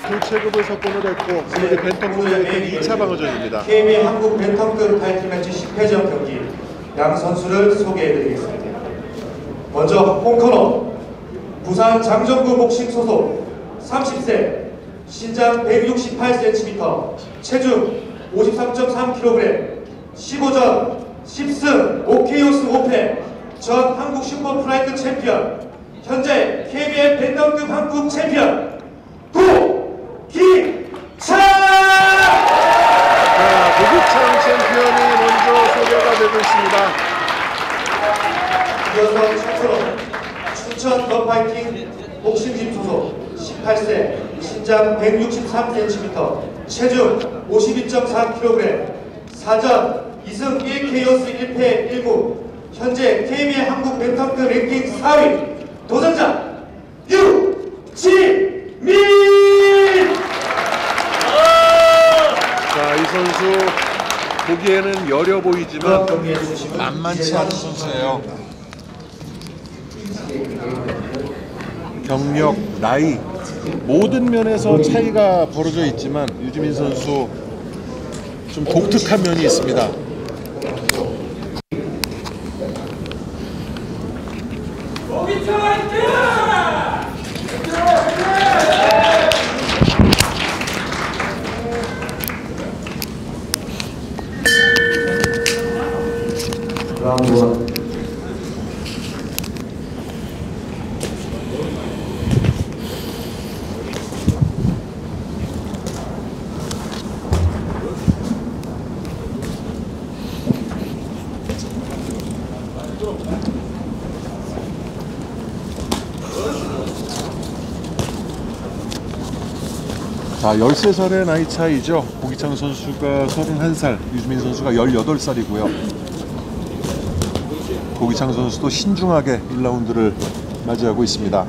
두 체급을 석권을 했고 이제 벤턴급 웨이트 2차 방어전입니다. KBA 한국 벤턴급 타이틀 매치 10회전 경기 양 선수를 소개해드리겠습니다. 먼저 홍코너 부산 장정구 복싱 소속 30세 신장 168cm 체중 53.3kg 15전 10승 5KO스 5패 전 한국 슈퍼프라이드 챔피언 현재 KBL 벤턴급 한국 챔피언 고기창! 고기창 챔피언이 먼저 소개가 되고 있습니다. 이어서 최초로 춘천 더파이팅 복싱짐 소속 18세 신장 163cm 체중 52.4kg 4전 2승 1KO스 1패 1무 현재 KBL 한국 벤턴급 랭킹 4위 도전자 유지민! 자, 이 선수 보기에는 여려 보이지만 만만치 않은 선수예요. 경력, 나이 모든 면에서 차이가 벌어져 있지만 유지민 선수 좀 독특한 면이 있습니다. 자, 13살의 나이 차이죠. 고기창 선수가 31살, 유지민 선수가 18살이고요. 고기창 선수도 신중하게 1라운드를 맞이하고 있습니다.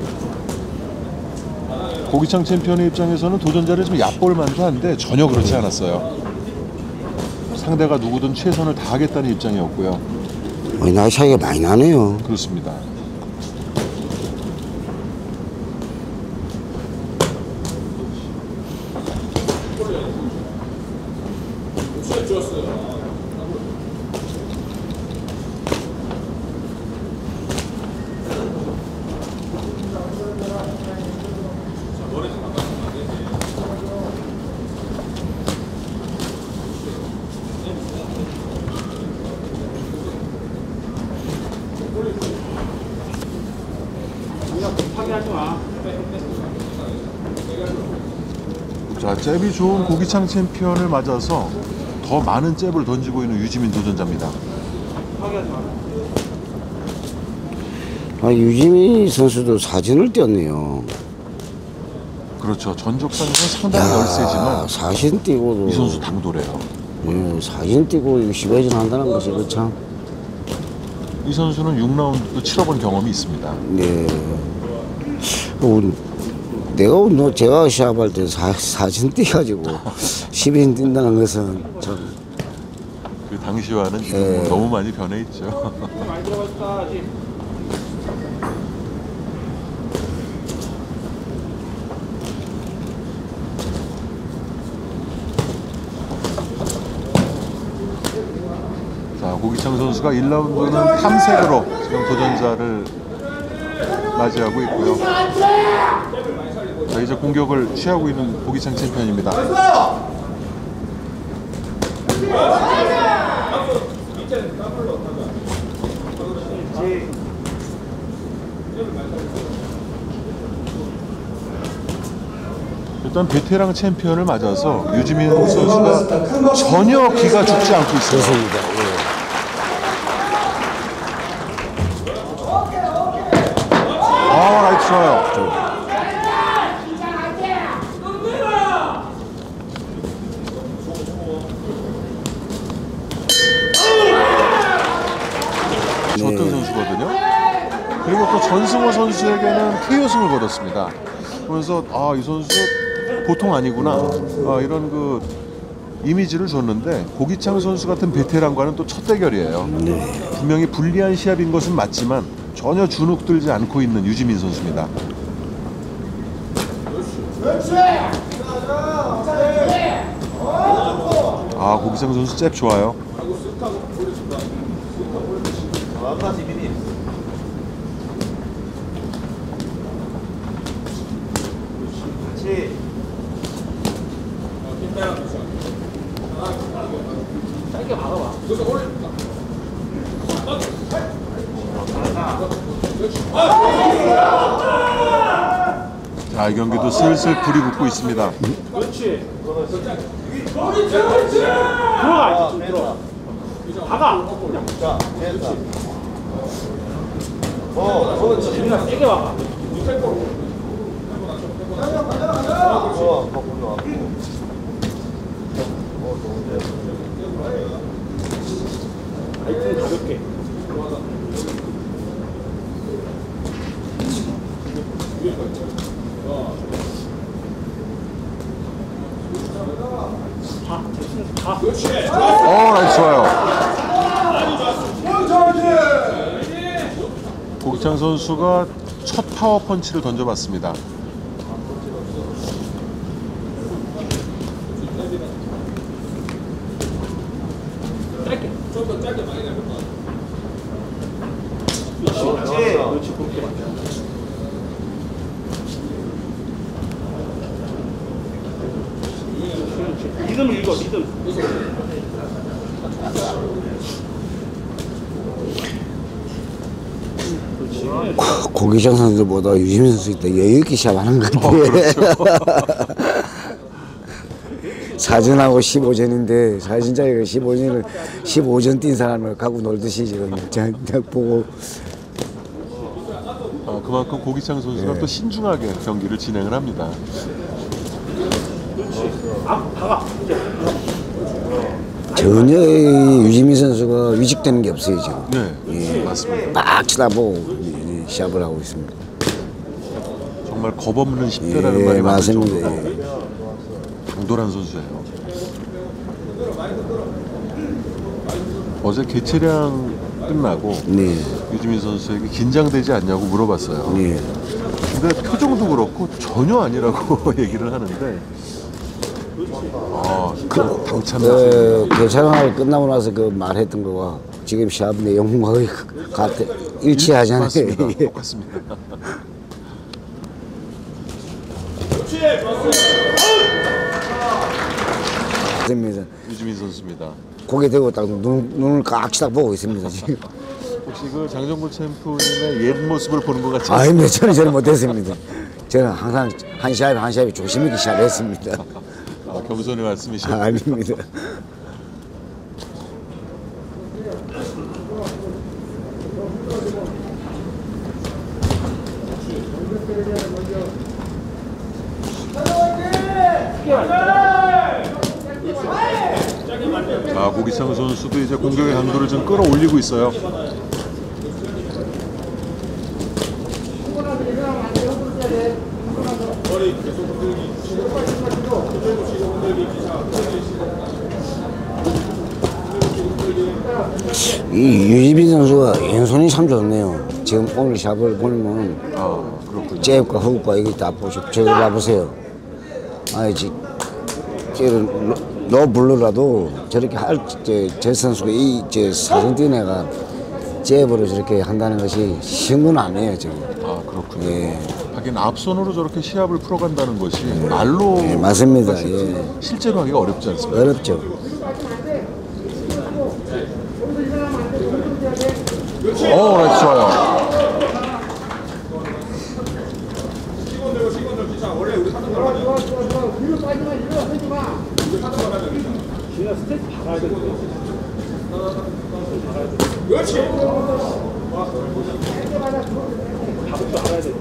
고기창 챔피언의 입장에서는 도전자를 좀 얕볼 만도 한데 전혀 그렇지 않았어요. 상대가 누구든 최선을 다하겠다는 입장이었고요. 나이 차이가 많이 나네요. 그렇습니다. 자, 잽이 좋은 고기창 챔피언을 맞아서 더 많은 잽을 던지고 있는 유지민 도전자입니다. 유지민 선수도 사진을 띄었네요. 그렇죠. 전적상에서 상당히 열세지만 사진 띄고도 이 선수 당도래요. 사진 띄고 10회전 한다는 것이 그 참. 이 선수는 6라운드 치러본 경험이 있습니다. 네. 제가 시합할 때 사진 띄가지고 10인 뛴다는 것은 참. 그 당시와는 지금 너무 많이 변해 있죠. 자, 고기창 선수가 1라운드는 탐색으로 지금 도전자를 맞이하고 있고요. 자, 이제 공격을 취하고 있는 고기창 챔피언입니다. 일단 베테랑 챔피언을 맞아서 유지민 선수가 전혀 기가 죽지 않고 있습니다. 라이트 좋아요. 좋던 선수거든요. 그리고 또 전승호 선수에게는 KO승을 거뒀습니다. 그러면서 이 선수 보통 아니구나, 이런 그 이미지를 줬는데, 고기창 선수 같은 베테랑과는 또 첫 대결이에요. 분명히 불리한 시합인 것은 맞지만 전혀 주눅들지 않고 있는 유지민 선수입니다. 아, 고기창 선수 잽 좋아요. 자, 이 경기도 슬슬 불이 붙고 있습니다. 그렇지. 들어가. 들어가. 박아. 자, 됐다. 그렇지. 세게 박아. 하여튼 가볍게. 나이스 좋아요. 고기창 선수가 첫 파워 펀치를 던져봤습니다. 짧게. 좀더 짧게 많이 내볼 것 같아. 그렇지. 그렇게 맞아. 리듬을 읽어, 리듬. 고기장 선수보다 유지민 선수 있다 여유 있게 시합하는 것 같아. 그렇죠. 사전하고 15전인데 사진 자기가 15전 뛴 사람을 갖고 놀듯이 지금 보고. 그만큼 고기창 선수가 또 신중하게 경기를 진행을 합니다. 박아. 전혀 유지민 선수가 위축되는 게 없어요 지금. 네, 맞습니다. 막 쳐다보고 시합을 하고 있습니다. 정말 겁없는 10대라는 말이 맞을 맞습니다. 정도로 당돌한 선수예요. 어제 개체량 끝나고 네. 유지민 선수에게 긴장되지 않냐고 물어봤어요. 네. 근데 표정도 그렇고 전혀 아니라고 얘기를 하는데 당찬 개촬영을 끝나고 나서 그 말했던 거와 지금 시합 내용과 거의 일치하잖아요. 맞습니다. 똑같습니다. 맞습니다. 유지민 선수입니다. 고개 대고 딱 눈을 깍딱 보고 있습니다 지금. 혹시 그 장정구 챔프님의 옛 모습을 보는 것 같지 아닙니다. 저는 못했습니다. 저는 항상 한 시합에 조심 있게 시합했습니다. 겸손의 말씀이시죠? 아닙니다. 자, 고기창 선수도 이제 공격의 강도를 좀 끌어올리고 있어요. 이 유지빈 선수가 왼손이 참 좋네요. 지금 오늘 샵을 보면 그렇군요. 잽과 훅과 이게 다 보시고 저기 봐보세요. 노 블루라도 저렇게 제 선수가 제 사진 뛴 애가 잽으로 저렇게 한다는 것이 쉬운 건 아니에요 지금. 그렇군요. 예. 하긴 앞손으로 저렇게 시합을 풀어간다는 것이 말로 맞습니다. 실제로 하기가 어렵지 않습니까? 어렵죠. 나이스 좋아요. 진짜 스트레스 받아야 돼. 그렇지. 가볍게 알아야 돼.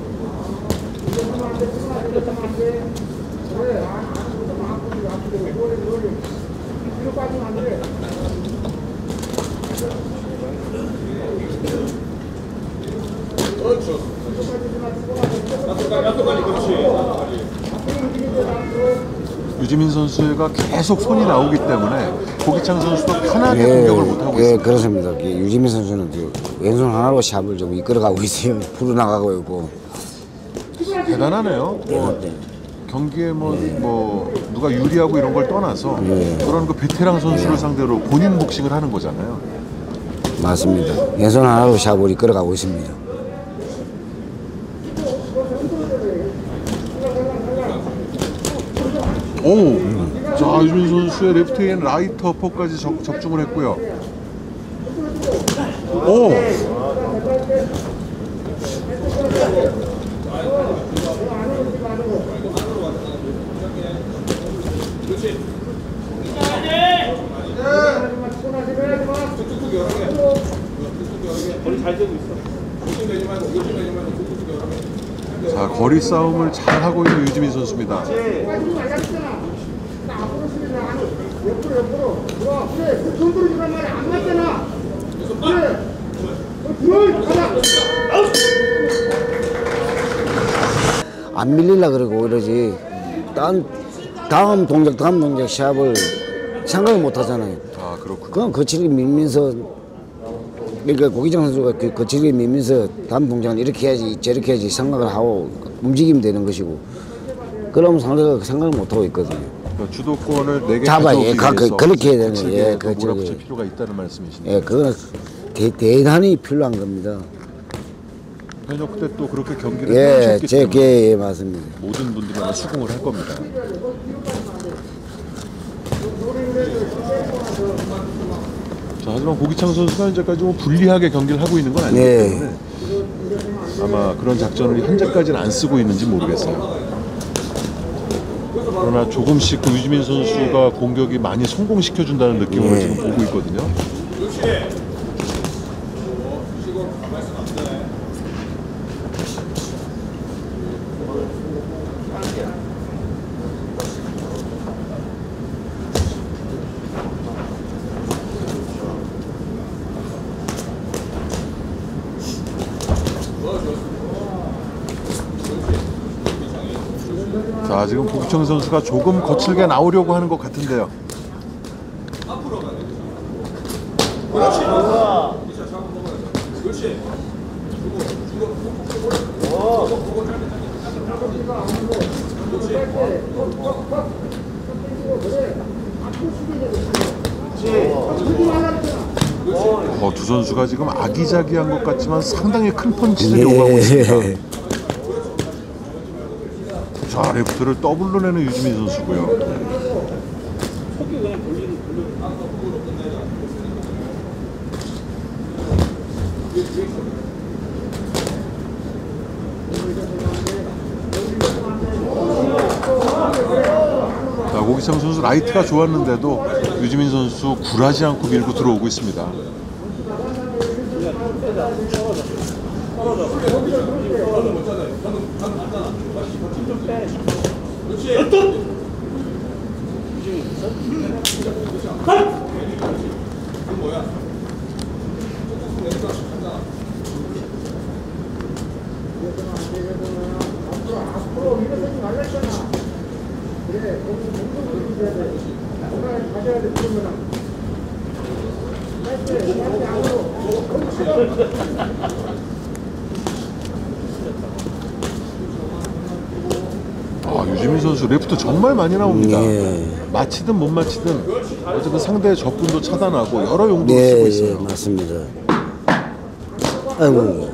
그렇죠. 유지민 선수가 계속 손이 나오기 때문에 고기창 선수도 편하게 공격을 못하고 있습니다. 그렇습니다. 유지민 선수는 왼손 하나로 샵을 좀 이끌어가고 있어요. 풀어나가고 있고. 대단하네요. 경기에 뭐 누가 유리하고 이런 걸 떠나서 그런 그 베테랑 선수를 상대로 본인 복싱을 하는 거잖아요. 맞습니다. 왼손 하나로 샤브를 끌어가고 있습니다. 오, 자 유지민 선수의 레프트 앤 라이트 어퍼까지 적중을 했고요. 오, 자 거리 싸움을 잘 하고 있는 유지민 선수입니다. 안 밀리려 그러고 이러지. 다음 동작 시합을 생각을 못 하잖아요. 아 그렇군요. 그건 거칠게 밀면서, 그러니까 고기장 선수가 그 거칠게 밀면서 다음 동작은 이렇게 해야지 저렇게 해야지 생각을 하고 움직이면 되는 것이고, 그러면 상대가 생각을 못 하고 있거든요. 그러니까 주도권을 내게 잡아요. 예, 가져오기 위해서 그렇게 해야 되는 거칠게 거예요. 예, 더 그렇죠. 몰아붙일 예. 필요가 있다는 말씀이시네요. 예, 그거는 대단히 필요한 겁니다. 현역 때 또 그렇게 경기를 예, 해오셨기 때문에 예, 맞습니다. 모든 분들이 아마 수긍을 할 겁니다. 자, 하지만 고기창 선수가 현재까지 뭐 불리하게 경기를 하고 있는 건 아니기 네. 때문에 아마 그런 작전을 현재까지는 안 쓰고 있는지 모르겠어요. 그러나 조금씩 그 유지민 선수가 공격이 많이 성공시켜준다는 느낌을 네. 지금 보고 있거든요. 자, 지금 고기창 선수가 조금 거칠게 나오려고 하는 것 같은데요. 두 선수가 지금 아기자기한 것 같지만 상당히 큰 펀치를 요구하고 있습니다. 자, 레프트를 더블로 내는 유지민 선수고요. 자, 고기창 선수 라이트가 좋았는데도 유지민 선수 굴하지 않고 밀고 들어오고 있습니다. 유지민 선수 레프트 정말 많이 나옵니다. 맞히든 못 맞히든 어쨌든 상대의 접근도 차단하고 여러 용도로 쓰고 있어요. 예, 맞습니다. 아이고.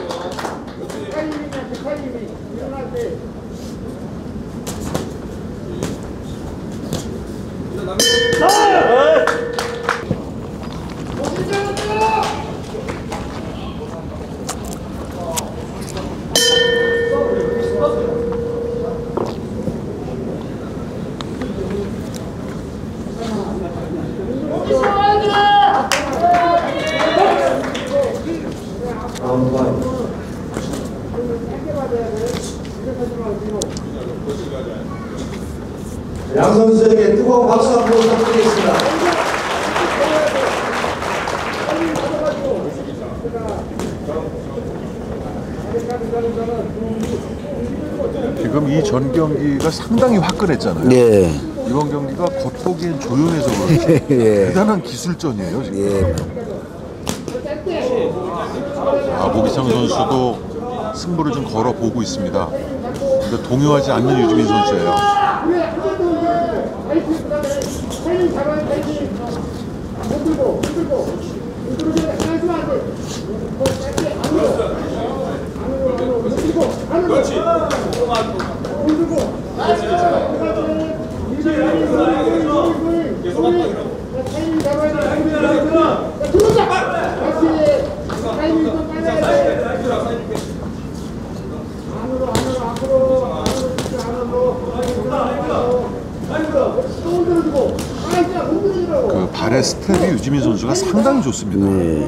양 선수에게 뜨거운 박수 한번 부탁드리겠습니다. 지금 이 전 경기가 상당히 화끈했잖아요. 예. 이번 경기가 겉보기엔 조용해서 그렇지 예. 대단한 기술전이에요 지금. 예. 고기창 선수도 승부를 좀 걸어보고 있습니다. 근데 동요하지 않는 유지민 선수예요. 그 발의 스텝이 유지민 선수가 상당히 좋습니다.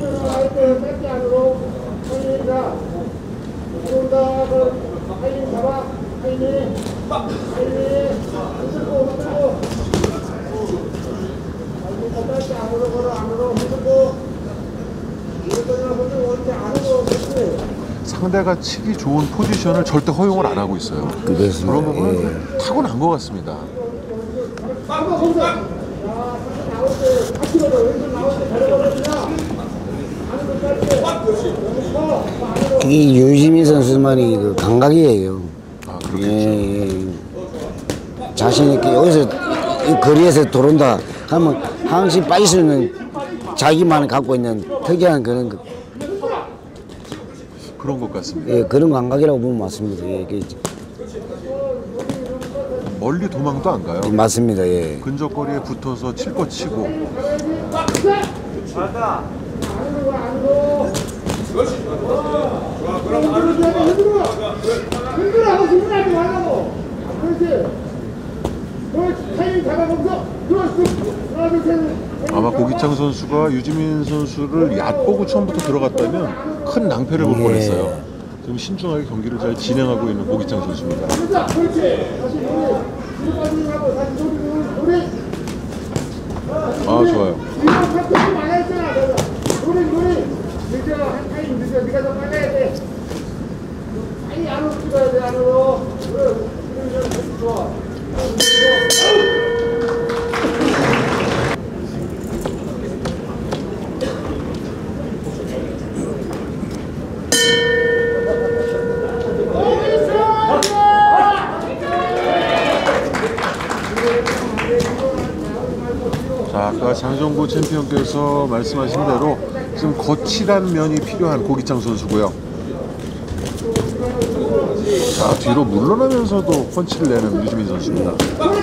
상대가 치기 좋은 포지션을 절대 허용을 안 하고 있어요. 그렇습니다. 그런 부분은 타고난 것 같습니다. 이 유지민 선수만이 그 감각이에요. 아, 그렇겠죠. 예. 자신 있게 여기서 이 거리에서 들어온다 하면 항시 빠질 수 있는 자기만 갖고 있는 특이한 그런 것 같습니다. 예, 그런 감각이라고 보면 맞습니다. 예, 멀리 도망도 안 가요. 맞습니다. 예. 근접거리에 붙어서 칠 거 치고. 아마 고기창 선수가 유지민 선수를 얕보고 처음부터 들어갔다면 큰 낭패를 볼 뻔했어요. 지금 신중하게 경기를 잘 진행하고 있는 고기창 선수입니다. 아, 좋아요. 자, 아까 장정구 챔피언께서 말씀하신 대로 좀 거칠한 면이 필요한 고기창 선수고요. 자, 뒤로 물러나면서도 펀치를 내는 유지민 선수입니다.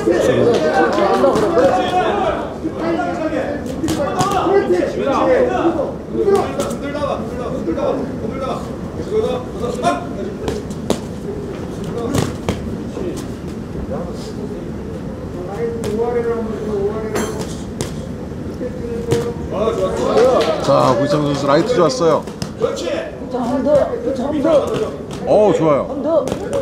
자, 고기창 선수 라이트 좋았어요. 좋아요.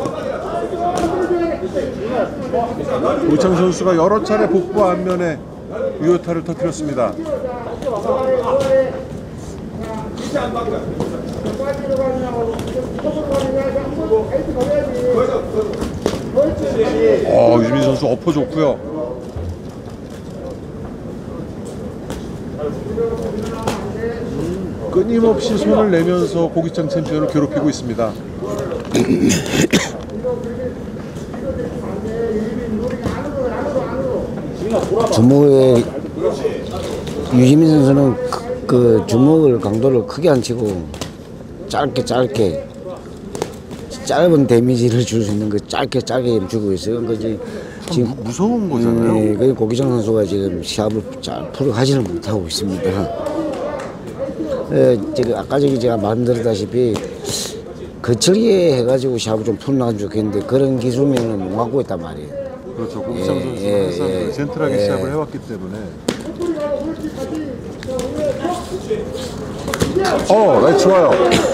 고기창 선수가 여러 차례 복부 안면에 유효타를 터뜨렸습니다. 유지민 선수 엎어 좋고요. 끊임없이 손을 내면서 고기창 챔피언을 괴롭히고 있습니다. 주먹에 유지민 선수는 그 주먹을 강도를 크게 안 치고 짧게 짧은 데미지를 줄 수 있는 그 짧게 주고 있어요. 그러니까 지금 무서운 거잖아요. 그 고기창 선수가 지금 시합을 잘 풀어가지는 못하고 있습니다. 지금 아까 제가 말씀드렸다시피 거칠게 해가지고 시합을 좀 풀어나가면 좋겠는데 그런 기술면은 못 갖고 있단 말이에요. 그렇죠. 고기창 선수는 항상 젠틀하게 시합을 해왔기 때문에. 라이트 좋아요.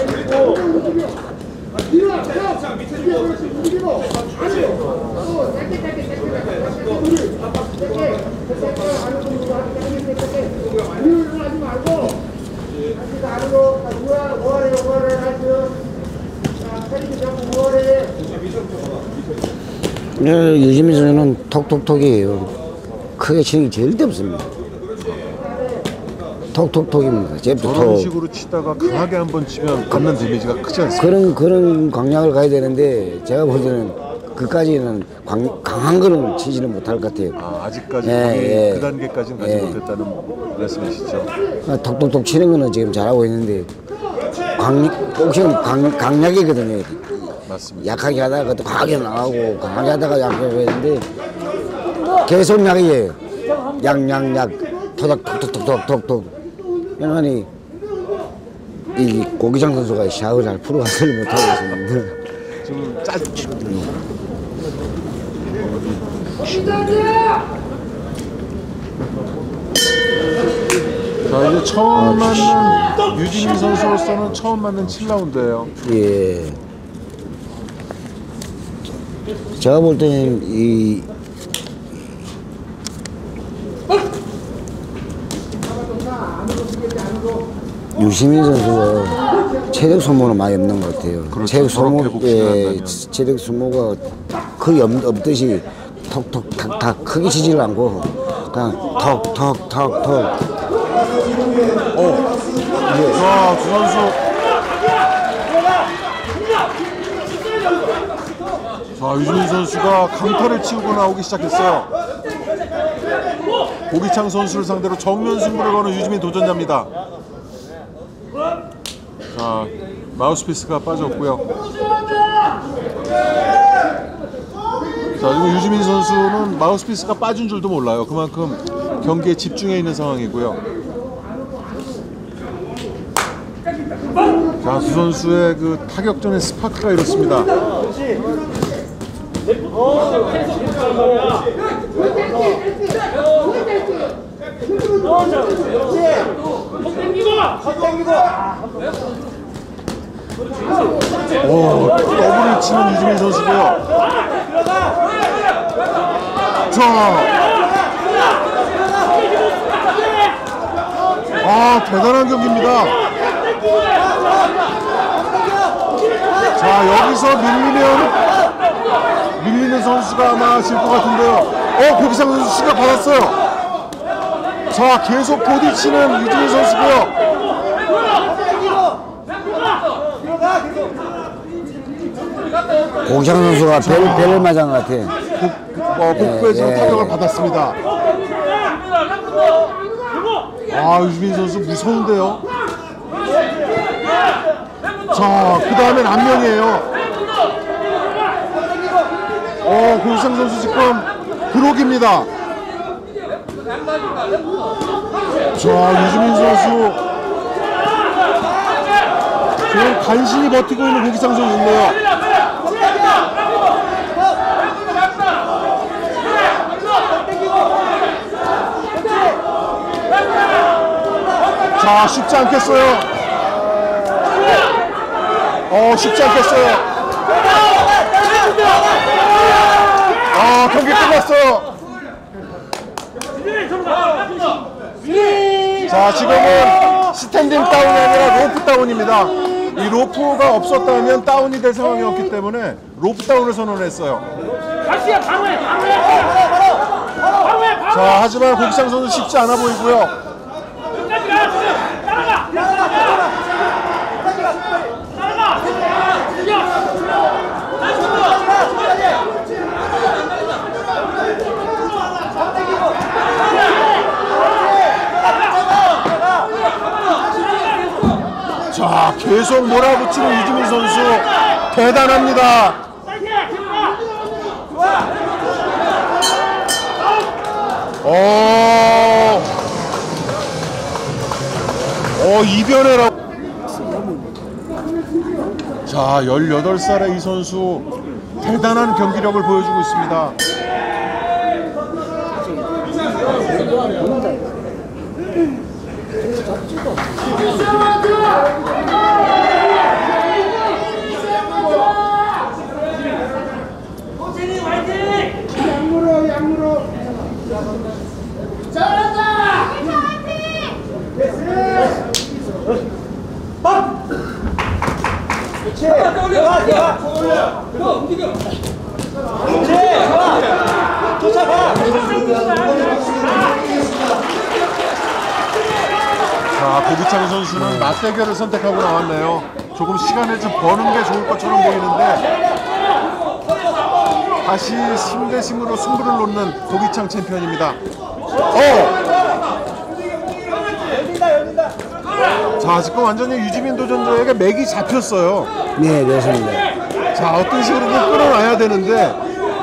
유지민 선수는 톡톡톡이에요. 크게 치는 게 절대 없습니다. 톡톡톡입니다. 저런 식으로 치다가 강하게 한번 치면 받는 데미지가 크지 않습니다. 그런 강약을 가야 되는데 제가 볼 때는 그까지는 강한 거는 치지는 못할 것 같아요. 아, 아직까지 예, 예. 그 단계까지는 가지 예. 못했다는 말씀이시죠? 톡톡톡 치는 거는 지금 잘하고 있는데 복싱은 강약이거든요. 맞습니다. 약하게 하다가 또 강하게 나가고 강하게 하다가 약하게 했는데 계속 약이에요. 약 토닥 톡톡톡톡톡. 그러니 이 고기장 선수가 샤워를 잘 풀어가지를 못하고 있습니다. 좀 짜. 자, 이제 처음 맞는 유진희 선수로서는 처음 맞는 7라운드예요. 예. 제가 볼 때는 이 유시민 선수가 체력 소모는 많이 없는 것 같아요. 그렇죠. 체력 소모, 그렇게 복싱을 한다면. 체력 소모가 거의 없듯이 톡톡 탁탁 크게 치지를 않고 그냥 톡톡톡톡. 자, 두 선수. 자, 유진희 선수가 강타를 치우고 나오기 시작했어요. 고기창 선수를 상대로 정면 승부를 거는 유지민 도전자입니다. 자, 마우스피스가 빠졌고요. 자, 지금 유지민 선수는 마우스피스가 빠진 줄도 몰라요. 그만큼 경기에 집중해 있는 상황이고요. 자, 두 선수의 그 타격전의 스파크가 이렇습니다. 오, 더블을 치는 유지민 선수고요. 자, 대단한 경기입니다. 자, 여기서 밀리는 선수가 아마 질 것 같은데요. 고기상 선수 시각 받았어요. 자, 계속 부딪히는 유지민 선수고요. 고기장 선수가 배를 맞은 것 같아요. 복부에 지금 예. 타격을 받았습니다. 아, 유지민 선수 무서운데요. 자, 그 다음엔 안면이에요. 고기상 선수 지금 브록입니다. 자, 유지민 선수 지금 간신히 버티고 있는 고기상 선수인데요. 자, 쉽지 않겠어요. 쉽지 않겠어요. 경기 끝났어요. 자, 지금은 스탠딩 다운이 아니라 로프 다운입니다. 이 로프가 없었다면 다운이 될 상황이었기 때문에 로프 다운을 선언했어요. 자, 하지만 고기상 선수 쉽지 않아 보이고요. 자, 계속 몰아붙이는 유지민 선수 대단합니다. 이변해라고. 자, 18살의 이 선수 대단한 경기력을 보여주고 있습니다. 자, 고기창 선수는 맞대결을 선택하고 나왔네요. 조금 시간을 좀 버는 게 좋을 것처럼 보이는데 다시 힘대심으로 승부를 놓는 고기창 챔피언입니다. 자, 지금 완전히 유지민 도전자에게 맥이 잡혔어요. 네, 그렇습니다. 자, 어떤 식으로든 끌어놔야 되는데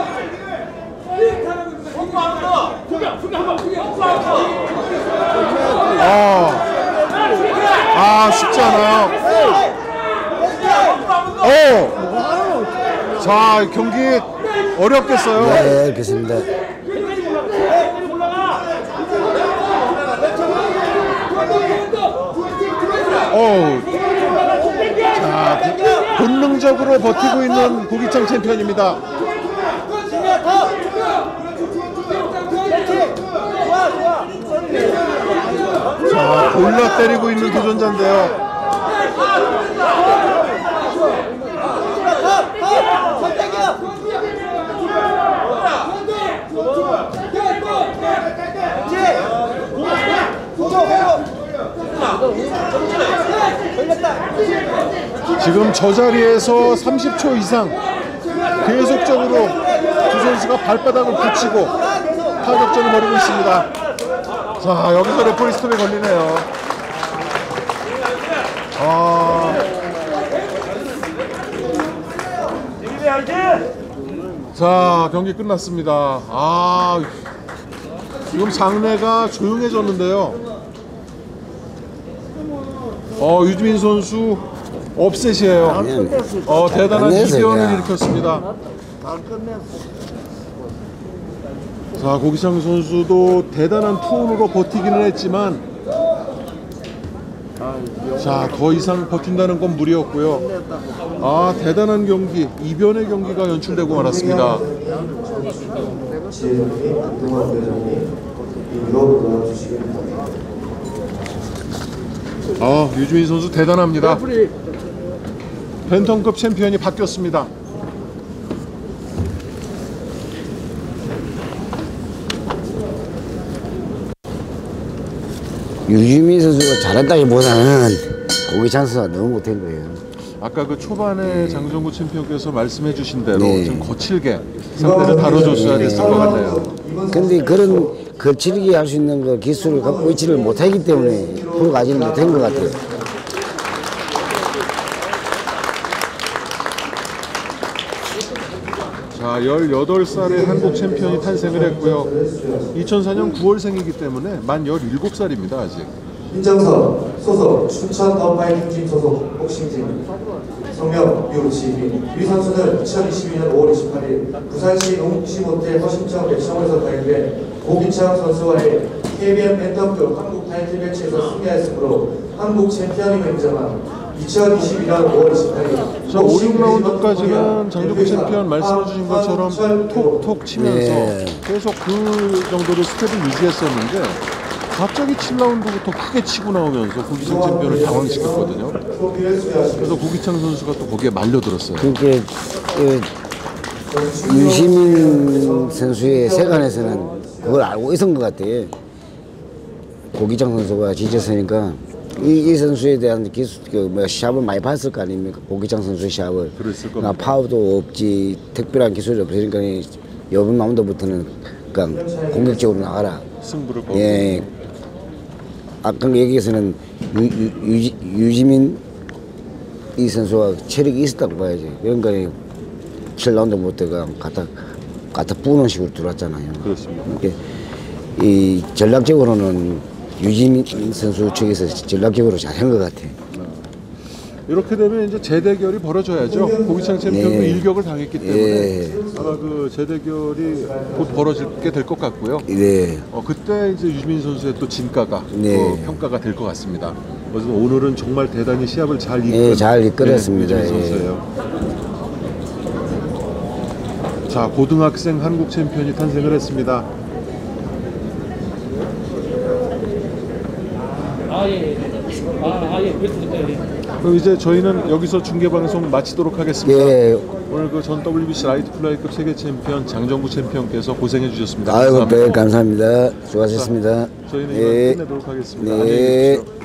쉽지 않아요. 자, 경기 어렵겠어요. 네, 그렇습니다. 자, 본능적으로 버티고 있는 고기창 챔피언입니다. 자, 골라 때리고 있는 도전자인데요. 지금 저 자리에서 30초 이상 계속적으로 두 선수가 발바닥을 붙이고 타격전을 벌이고 있습니다. 자, 여기서 레퍼리 스톱이 걸리네요. 자, 경기 끝났습니다. 지금 장내가 조용해졌는데요. 유지민 선수 업셋이에요. 대단한 이변을 일으켰습니다. 자, 고기창 선수도 대단한 투혼으로 버티기는 했지만 자, 더 이상 버틴다는 건 무리였고요. 대단한 경기, 이변의 경기가 연출되고 말았습니다. 유지민 선수 대단합니다. 벤턴급 챔피언이 바뀌었습니다. 유지민 선수가 잘했다기보다는 고기창 선수가 너무 못한 거예요. 아까 그 초반에 장정구 챔피언께서 말씀해 주신 대로 좀 거칠게 상대를 다뤄줬어야 됐을 것 같네요. 근데 그런 거칠게 할 수 있는 그 기술을 갖고 있지를 못하기 때문에 풀어가지는 못한 것 같아요. 자, 18살의 한국 챔피언이 탄생을 했고요. 2004년 9월생이기 때문에 만 17살입니다, 아직. 인정선 소속 춘천 더 파이팅팀 소속 복싱팀 성명 유지민 위 선수는 2022년 5월 28일 부산시 농심호텔 허심정 매청에서 발견된 고기창 선수와의 KBM 벤턴급 한국 타이틀 매치에서 승리하였으므로 한국 챔피언임을 인정한 2022년 5월 28일 자, 5, 6라운드까지는 장정구 챔피언 말씀해 주신 것처럼 톡톡 치면서 계속 그 정도로 스텝을 유지했었는데 갑자기 7라운드부터 크게 치고 나오면서 고기창 챔피언을 당황시켰거든요. 그래서 고기창 선수가 또 거기에 말려들었어요. 그러니까 유시민 선수의 세간에서는 그걸 알고 있었던 것 같아요. 고기창 선수가 지쳤으니까 이 선수에 대한 기술, 시합을 많이 봤을 거 아닙니까? 고기창 선수의 시합을. 그랬을 겁니다. 파워도 없지, 특별한 기술이 없으니까 이번 라운드부터는 그냥 공격적으로 나가라. 승부를 거고. 예. 아까 여기에서는 유지민 이 선수가 체력이 있었다고 봐야지. 그러니까 7라운드부터가 갖다 부는 식으로 들어왔잖아요. 그렇습니다. 그러니까 이 전략적으로는 유지민 선수 측에서 전략적으로 잘한 것 같아. 이렇게 되면 이제 재대결이 벌어져야죠. 고기창 챔피언도 일격을 당했기 때문에 아마 그 재대결이 곧 벌어지게 될 것 같고요. 네. 그때 이제 유지민 선수의 또 진가가 평가가 될 것 같습니다. 그래서 오늘은 정말 대단히 시합을 잘 이끌은 잘 이끌었습니다. 유지민 선수예요. 자, 고등학생 한국 챔피언이 탄생을 했습니다. 그럼 이제 저희는 여기서 중계 방송 마치도록 하겠습니다. 오늘 그 전 WBC 라이트 플라이급 세계 챔피언 장정구 챔피언께서 고생해 주셨습니다. 아이고, 감사합니다. 수고하셨습니다. 저희는 이만 끝내도록 하겠습니다. 안녕히 계십시오.